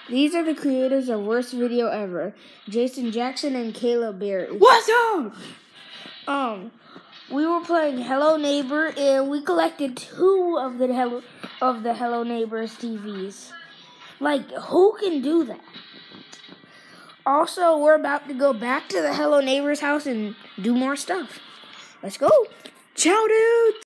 These are the creators of Worst Video Ever, Jason Jackson and Caleb Bear. What's up? We were playing Hello Neighbor, and we collected 2 of the Hello Neighbors TVs. Like, who can do that? Also, we're about to go back to the Hello Neighbors house and do more stuff. Let's go. Ciao, dudes!